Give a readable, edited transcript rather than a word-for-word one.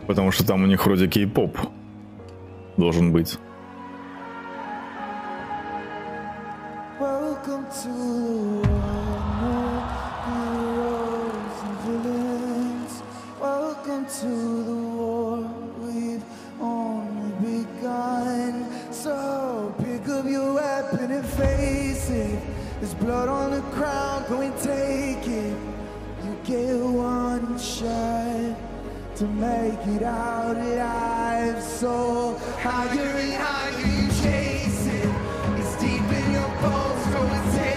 Потому что там у них вроде кей-поп должен быть. Welcome to the world, heroes and villains. Welcome to the war, we've only begun. So pick up your weapon and face it. There's blood on the ground, go and take it. You get one shot to make it out alive. So higher and higher